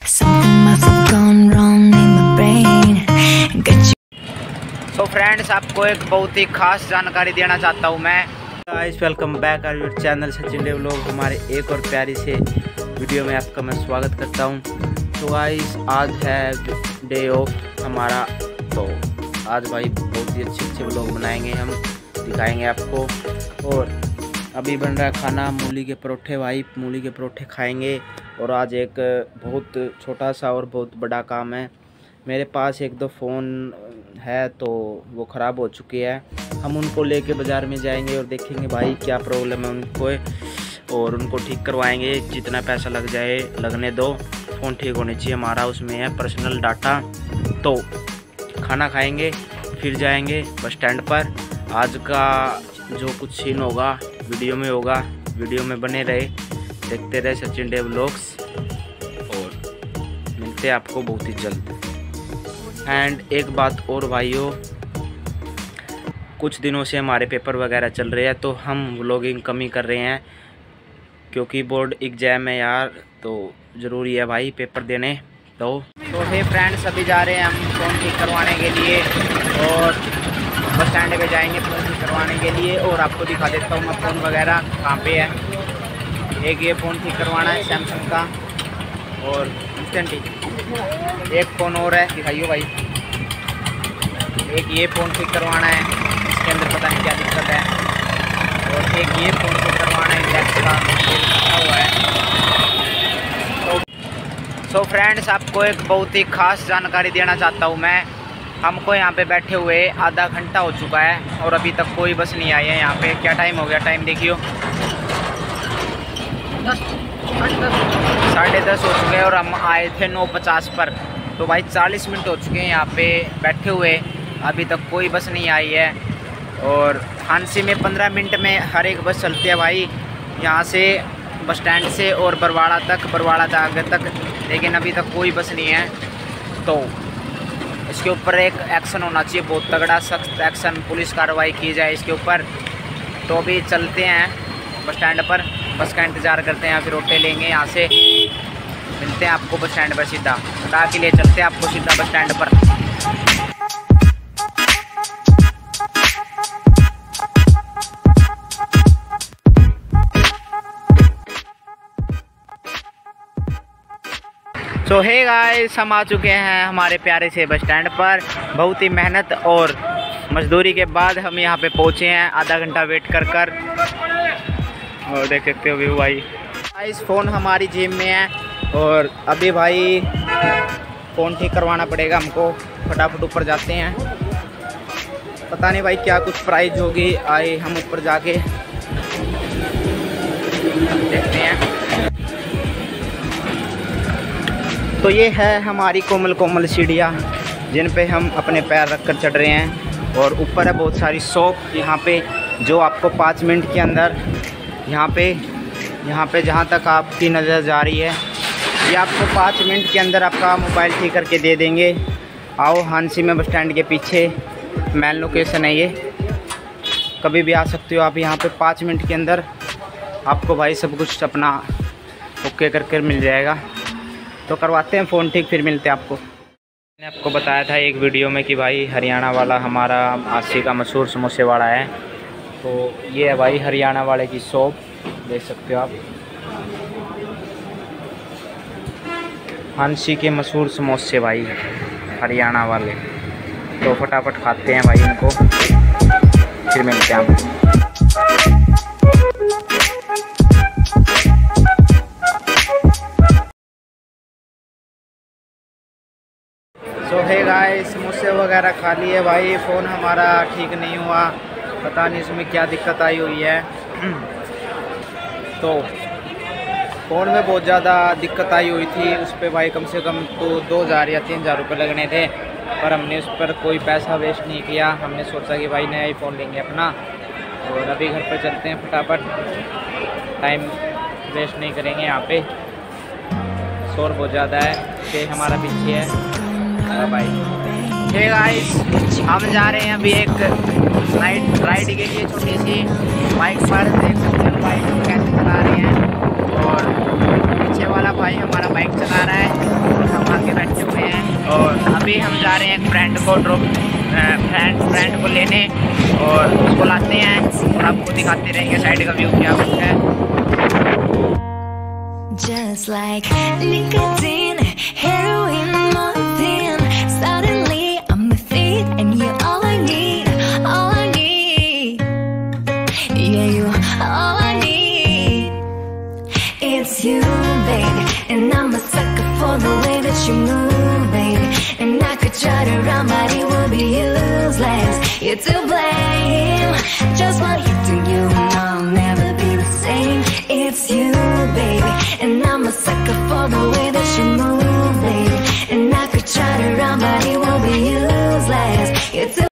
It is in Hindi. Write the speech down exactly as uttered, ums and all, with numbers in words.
तो फ्रेंड्स, आपको एक बहुत ही खास जानकारी देना चाहता हूँ मैं। Guys, welcome back our your channel Sachin Dev vlog. हमारे एक और प्यारी से वीडियो में आपका मैं स्वागत करता हूँ। तो गाइस, आज है डे ऑफ हमारा, तो आज भाई बहुत ही अच्छे अच्छे व्लॉग बनाएंगे, हम दिखाएंगे आपको। और अभी बन रहा है खाना, मूली के परोठे। भाई मूली के परोठे खाएंगे। और आज एक बहुत छोटा सा और बहुत बड़ा काम है। मेरे पास एक दो फ़ोन है तो वो ख़राब हो चुकी है, हम उनको लेके बाज़ार में जाएंगे और देखेंगे भाई क्या प्रॉब्लम है उनको, और उनको ठीक करवाएंगे। जितना पैसा लग जाए लगने दो, फ़ोन ठीक होने चाहिए हमारा, उसमें है पर्सनल डाटा। तो खाना खाएंगे फिर जाएंगे बस स्टैंड पर। आज का जो कुछ सीन होगा वीडियो में होगा, वीडियो में बने रहे, देखते रहे सचिन देव व्लॉग्स, और मिलते हैं आपको बहुत ही जल्द। एंड एक बात और भाइयों, कुछ दिनों से हमारे पेपर वगैरह चल रहे हैं तो हम व्लॉगिंग कम ही कर रहे हैं, क्योंकि बोर्ड एग्ज़ाम है यार, तो ज़रूरी है भाई पेपर देने। तो तो हे फ्रेंड्स, अभी जा रहे हैं हम फ़ोन ठीक करवाने के लिए, और बस स्टैंड पे जाएंगे फ़ोन ठीक करवाने के लिए। और आपको दिखा देता हूँ मैं फ़ोन वगैरह कहाँ पे है। एक ये फ़ोन ठीक करवाना है सैमसंग का, और इंस्टेंट एक फ़ोन और है, दिखाइए भाई। एक ये फ़ोन ठीक करवाना है, इसके अंदर पता नहीं क्या दिक्कत है। और एक ये फ़ोन ठीक करवाना है जैक्स का, ये लिखा हुआ है। तो सो फ्रेंड्स, आपको एक बहुत ही ख़ास जानकारी देना चाहता हूँ मैं। हमको यहाँ पे बैठे हुए आधा घंटा हो चुका है और अभी तक कोई बस नहीं आई है यहाँ पे। क्या टाइम हो गया, टाइम देखियो, साढ़े दस हो चुके हैं और हम आए थे नौ पचास पर। तो भाई चालीस मिनट हो चुके हैं यहाँ पे बैठे हुए, अभी तक कोई बस नहीं आई है। और हांसी में पंद्रह मिनट में हर एक बस चलती है भाई, यहाँ से बस स्टैंड से और बरवाड़ा तक, बरवाड़ा तक आगे तक, लेकिन अभी तक कोई बस नहीं है। तो इसके ऊपर एक एक्शन होना चाहिए, बहुत तगड़ा सख्त एक्शन, पुलिस कार्रवाई की जाए इसके ऊपर। तो अभी चलते हैं बस स्टैंड पर, बस का इंतज़ार करते हैं, फिर ऑटो लेंगे यहाँ से। मिलते हैं आपको बस स्टैंड पर, सीधा बता के लिए चलते हैं आपको सीधा बस स्टैंड पर। तो हे गाइस, हम आ चुके हैं हमारे प्यारे से बस स्टैंड पर। बहुत ही मेहनत और मजदूरी के बाद हम यहाँ पे पहुँचे हैं, आधा घंटा वेट कर कर। और देख सकते हो व्यू भाई। इस फ़ोन हमारी जेब में है, और अभी भाई फ़ोन ठीक करवाना पड़ेगा हमको। फटाफट ऊपर जाते हैं, पता नहीं भाई क्या कुछ प्राइस होगी, आए हम ऊपर जाके देखते हैं। तो ये है हमारी कोमल कोमल सीढ़ियाँ जिन पे हम अपने पैर रख कर चढ़ रहे हैं। और ऊपर है बहुत सारी शॉप यहाँ पे, जो आपको पाँच मिनट के अंदर यहाँ पे यहाँ पे जहाँ तक आपकी नज़र जा रही है, ये आपको पाँच मिनट के अंदर आपका मोबाइल ठीक करके दे देंगे। आओ, हांसी में बस स्टैंड के पीछे मेन लोकेशन है ये, कभी भी आ सकते हो आप यहाँ पे। पाँच मिनट के अंदर आपको भाई सब कुछ अपना ओके करके मिल जाएगा। तो करवाते हैं फ़ोन ठीक, फिर मिलते हैं आपको। मैंने आपको बताया था एक वीडियो में कि भाई हरियाणा वाला हमारा आसी का मशहूर समोसे वाला है। तो ये है भाई हरियाणा वाले की शॉप, देख सकते हो आप, हांसी के मशहूर समोसे भाई हरियाणा वाले। तो फटाफट खाते हैं भाई इनको, फिर मिलते हैं आपको। तो हे गाइस, समोसे वगैरह खा लिए भाई। फ़ोन हमारा ठीक नहीं हुआ, पता नहीं इसमें क्या दिक्कत आई हुई है। तो फ़ोन में बहुत ज़्यादा दिक्कत आई हुई थी, उस पर भाई कम से कम तो दो हज़ार या तीन हज़ार रुपये लगने थे, पर हमने उस पर कोई पैसा वेस्ट नहीं किया। हमने सोचा कि भाई नया ही फ़ोन लेंगे अपना, और अभी घर पर चलते हैं फटाफट, टाइम वेस्ट नहीं करेंगे यहाँ पे। शोर बहुत ज़्यादा है, कि हमारा पीछे है भाई। हे गाइस, हम जा रहे हैं अभी एक नाइट राइड के लिए, छोटी सी बाइक पर। देख सकते हैं बाइक कैसे चला रहे हैं, और पीछे वाला भाई हमारा बाइक चला रहा है। अभी हम जा रहे हैं एक फ्रेंड को ड्रॉप फ्रेंड फ्रेंड को लेने और उसको लाते हैं और आपको दिखाते रहेंगे साइड का व्यू क्या कुछ है। Just like nicotine, heroin, morphine. Suddenly I'm a thief and you're all I need, all I need. Yeah, you're all I need. It's you, baby, and I'm a sucker for the way that you move, baby. And I could try to run, but it would be useless. You're too